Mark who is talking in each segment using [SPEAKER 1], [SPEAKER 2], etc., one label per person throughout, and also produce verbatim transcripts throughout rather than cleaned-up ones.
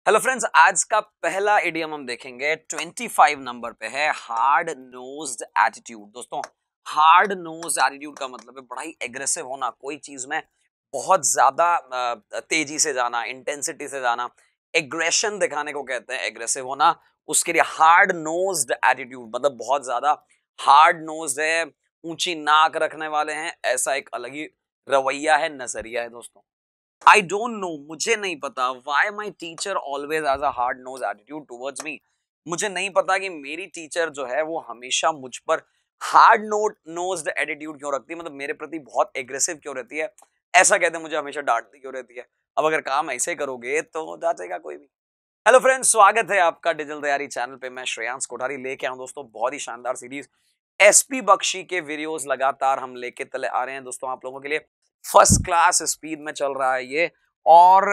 [SPEAKER 1] Hello friends, आज का पहला इडियम हम देखेंगे पच्चीस नंबर पे है हार्ड नोज्ड एटीट्यूड। दोस्तों, हार्ड नोज्ड एटीट्यूड का मतलब है बड़ा ही एग्रेसिव होना, कोई चीज में बहुत ज्यादा तेजी से जाना, इंटेंसिटी से जाना, एग्रेशन दिखाने को कहते हैं एग्रेसिव होना। उसके लिए हार्ड नोज्ड एटीट्यूड मतलब बहुत ज्यादा हार्ड नोज्ड है, ऊंची नाक रखने वाले हैं, ऐसा एक अलग ही रवैया है, नजरिया है। दोस्तों, आई डोंट नो, मुझे नहीं पता why my teacher always has a hard nose attitude towards me. मुझे नहीं पता कि मेरी टीचर जो है वो हमेशा मुझ पर हार्ड नोट नोज्ड एटीट्यूड क्यों रखती है, मतलब मेरे प्रति बहुत एग्रेसिव क्यों रहती है। ऐसा कहते मुझे हमेशा डांटती क्यों रहती है। अब अगर काम ऐसे करोगे तो डांटेगा कोई भी। हेलो फ्रेंड्स, स्वागत है आपका डिजिटल तैयारी चैनल पे। मैं श्रेयांश कोठारी लेके आऊं दोस्तों बहुत ही शानदार सीरीज एसपी बख्शी के वीडियोस लगातार हम लेके चले आ रहे हैं दोस्तों आप लोगों के लिए। फर्स्ट क्लास स्पीड में चल रहा है ये। और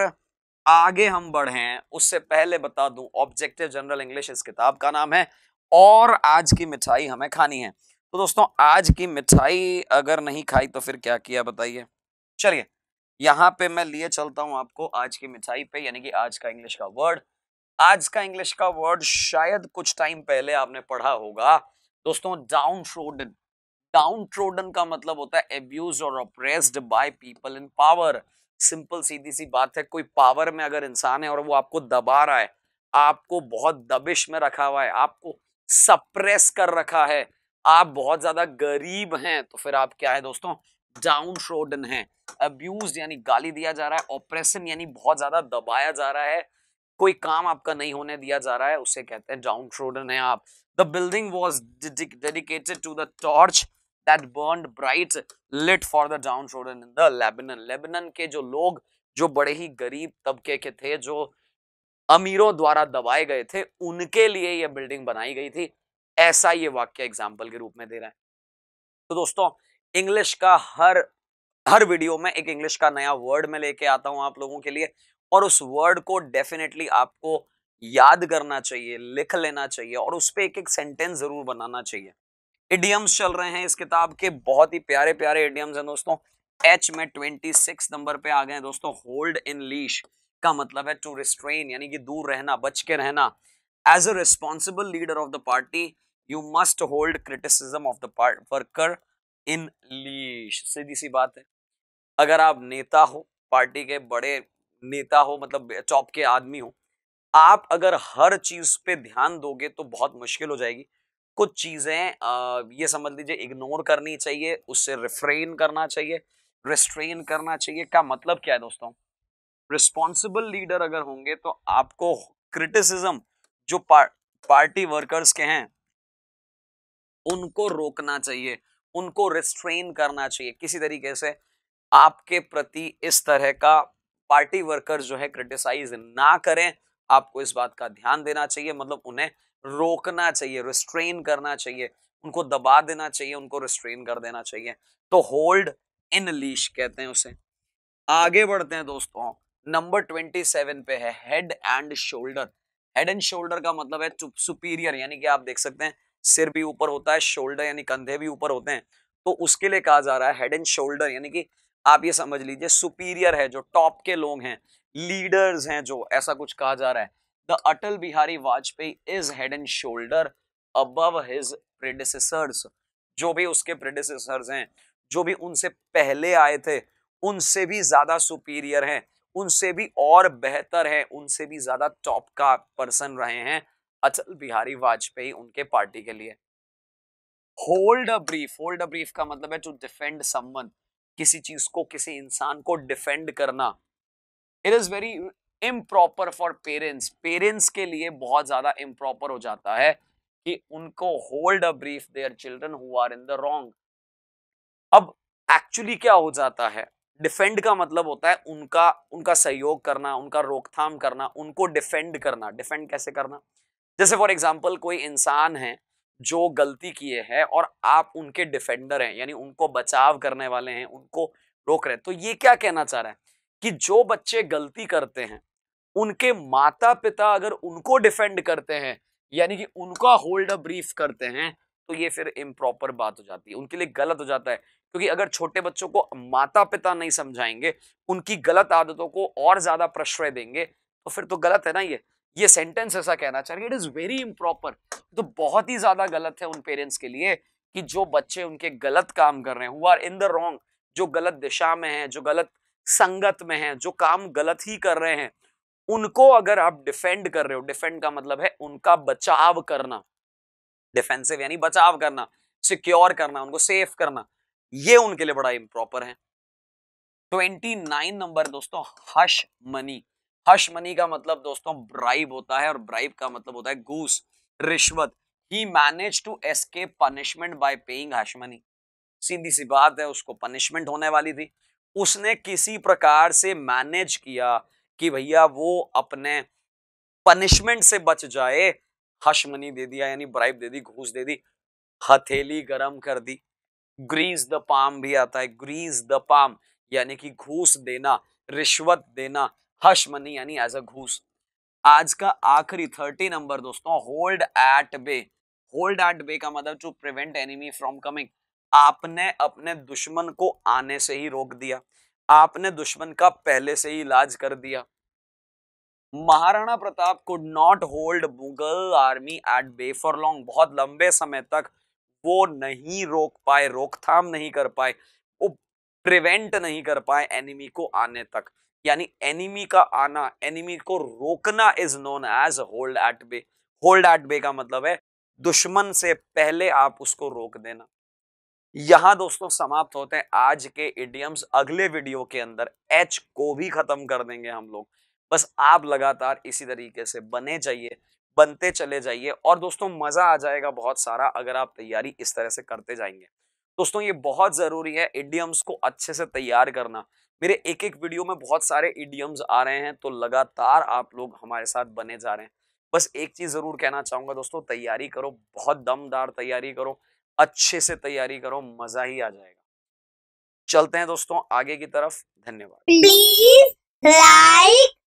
[SPEAKER 1] आगे हम बढ़े उससे पहले बता दूं, ऑब्जेक्टिव जनरल इंग्लिश इस किताब का नाम है और आज की मिठाई हमें खानी है। तो दोस्तों, आज की मिठाई अगर नहीं खाई तो फिर क्या किया बताइए। चलिए, यहां पे मैं लिए चलता हूं आपको आज की मिठाई पे, यानी कि आज का इंग्लिश का वर्ड। आज का इंग्लिश का वर्ड शायद कुछ टाइम पहले आपने पढ़ा होगा दोस्तों, डाउन ट्रोडन। डाउन ट्रोडन का मतलब होता है एब्यूज्ड और oppressed by people in power. Simple सीधी सी बात है, कोई पावर में अगर इंसान है और वो आपको दबा रहा है, आपको बहुत दबिश में रखा हुआ है, आपको सप्रेस कर रखा है, आप बहुत ज्यादा गरीब हैं, तो फिर आप क्या है दोस्तों, डाउन ट्रोडन है। अब्यूज यानी गाली दिया जा रहा है, ऑप्रेशन यानी बहुत ज्यादा दबाया जा रहा है, कोई काम आपका नहीं होने दिया जा रहा है, उसे कहते हैं डाउन ट्रोडन है आप। The building was dedicated to the torch that burned bright lit for the downtrodden in the Lebanon। Lebanon के जो लोग जो बड़े ही गरीब तबके के थे, जो अमीरों द्वारा दबाए गए थे, उनके लिए यह बिल्डिंग बनाई गई थी, ऐसा ये वाक्य एग्जाम्पल के रूप में दे रहा है। तो दोस्तों, इंग्लिश का हर हर वीडियो में एक इंग्लिश का नया वर्ड में लेके आता हूं आप लोगों के लिए, और उस वर्ड को डेफिनेटली आपको याद करना चाहिए, लिख लेना चाहिए और उस पर एक एक सेंटेंस जरूर बनाना चाहिए। इडियम्स चल रहे हैं इस किताब के, बहुत ही प्यारे प्यारे इडियम्स हैं दोस्तों। एच में छब्बीस नंबर पे आ गए हैं दोस्तों। होल्ड इन लीश का मतलब है टू रिस्ट्रेन, यानी कि दूर रहना, बच के रहना। As a responsible leader of the party you must hold criticism of the worker in leash. सीधी सी बात है, अगर आप नेता हो, पार्टी के बड़े नेता हो, मतलब टॉप के आदमी हो, आप अगर हर चीज पे ध्यान दोगे तो बहुत मुश्किल हो जाएगी। कुछ चीजें ये समझ लीजिए इग्नोर करनी चाहिए, उससे रिफ्रेन करना चाहिए, रिस्ट्रेन करना चाहिए। का मतलब क्या है दोस्तों, रिस्पॉन्सिबल लीडर अगर होंगे तो आपको क्रिटिसिज्म जो पार, पार्टी वर्कर्स के हैं उनको रोकना चाहिए, उनको रिस्ट्रेन करना चाहिए। किसी तरीके से आपके प्रति इस तरह का पार्टी वर्कर जो है क्रिटिसाइज ना करें, आपको इस बात का ध्यान देना चाहिए, मतलब उन्हें रोकना चाहिए, रिस्ट्रेन करना चाहिए, उनको दबा देना चाहिए, उनको रिस्ट्रेन कर देना चाहिए। तो होल्ड इन लीश कहते हैं उसे। आगे बढ़ते हैं दोस्तों, नंबर ट्वेंटी सेवन पे है head and shoulder. Head and shoulder का मतलब है सुपीरियर, यानी कि आप देख सकते हैं सिर भी ऊपर होता है, शोल्डर यानी कंधे भी ऊपर होते हैं, तो उसके लिए कहा जा रहा है हेड एंड शोल्डर, यानी कि आप ये समझ लीजिए सुपीरियर है, जो टॉप के लोग हैं, लीडर्स हैं, जो ऐसा कुछ कहा जा रहा है। The Atal Bihari Vajpayee is head and shoulder above his predecessors. जो भी उसके प्रेडिसेसर्स हैं, जो भी उनसे पहले आए थे, उनसे भी ज्यादा सुपीरियर हैं, उनसे भी और बेहतर है, उनसे भी ज्यादा टॉप का पर्सन रहे हैं अटल बिहारी वाजपेयी उनके पार्टी के लिए। Hold a brief, hold a brief का मतलब है टू डिफेंड समवन, किसी चीज को, किसी इंसान को डिफेंड करना। It is very improper for parents, parents के लिए बहुत ज्यादा इम्प्रॉपर हो जाता है कि उनको hold a brief their children who are in the wrong. अब एक्चुअली क्या हो जाता है, डिफेंड का मतलब होता है उनका उनका सहयोग करना, उनका रोकथाम करना, उनको डिफेंड करना। डिफेंड कैसे करना, जैसे फॉर एग्जांपल कोई इंसान है जो गलती किए है और आप उनके डिफेंडर हैं, यानी उनको बचाव करने वाले हैं, उनको रोक रहे हैं। तो ये क्या कहना चाह रहा है कि जो बच्चे गलती करते हैं उनके माता पिता अगर उनको डिफेंड करते हैं, यानी कि उनका होल्ड अ ब्रीफ करते हैं, तो ये फिर इम्प्रॉपर बात हो जाती है, उनके लिए गलत हो जाता है। क्योंकि अगर छोटे बच्चों को माता पिता नहीं समझाएंगे, उनकी गलत आदतों को और ज्यादा प्रश्रय देंगे, तो फिर तो गलत है ना। ये ये सेंटेंस ऐसा कहना चाहिए, इट इज वेरी इम्प्रॉपर। तो बहुत ही ज्यादा गलत है उन पेरेंट्स के लिए कि जो बच्चे उनके गलत काम कर रहे हैं, who are in the wrong, जो गलत दिशा में है, जो गलत संगत में है, जो काम गलत ही कर रहे हैं, उनको अगर आप डिफेंड कर रहे हो, डिफेंड का मतलब है उनका बचाव करना, डिफेंसिव यानी बचाव करना, सिक्योर करना, उनको सेफ करना, ये उनके लिए बड़ा इम्प्रॉपर है। ट्वेंटी नाइन नंबर दोस्तों, हश मनी। हश मनी का मतलब दोस्तों ब्राइब होता है, और ब्राइब का मतलब होता है घूस, रिश्वत। He manage to escape punishment by paying hush money. सीधी सी बात है, उसको पनिशमेंट होने वाली थी, उसने किसी प्रकार से मैनेज किया कि भैया वो अपने पनिशमेंट से बच जाए, हश मनी दे दिया यानी ब्राइब दे दी, घूस दे दी, हथेली गरम कर दी। ग्रीस द पाम भी आता है, ग्रीस द पाम यानी कि घूस देना, रिश्वत देना, हश मनी यानी एज अ घूस। आज का आखिरी थर्टी नंबर दोस्तों, hold at bay. Hold at bay का मतलब to prevent enemy from coming. आपने अपने दुश्मन को आने से ही रोक दिया, आपने दुश्मन का पहले से ही इलाज कर दिया। Maharana Pratap could not hold Mughal army at bay for long. बहुत लंबे समय तक वो नहीं रोक पाए, रोकथाम नहीं कर पाए, वो प्रिवेंट नहीं कर पाए एनिमी को आने तक। यानी एनिमी का आना, एनिमी को रोकना is known as hold at bay. Hold at bay का मतलब है दुश्मन से पहले आप उसको रोक देना। यहां दोस्तों समाप्त होते हैं आज के इडियम्स। अगले वीडियो के अंदर एच को भी खत्म कर देंगे हम लोग। बस आप लगातार इसी तरीके से बने जाइए, बनते चले जाइए, और दोस्तों मजा आ जाएगा बहुत सारा अगर आप तैयारी इस तरह से करते जाएंगे। दोस्तों ये बहुत जरूरी है इडियम्स को अच्छे से तैयार करना। मेरे एक एक वीडियो में बहुत सारे इडियम्स आ रहे हैं, तो लगातार आप लोग हमारे साथ बने जा रहे हैं। बस एक चीज जरूर कहना चाहूंगा दोस्तों, तैयारी करो, बहुत दमदार तैयारी करो, अच्छे से तैयारी करो, मजा ही आ जाएगा। चलते हैं दोस्तों आगे की तरफ। धन्यवाद।
[SPEAKER 2] Please like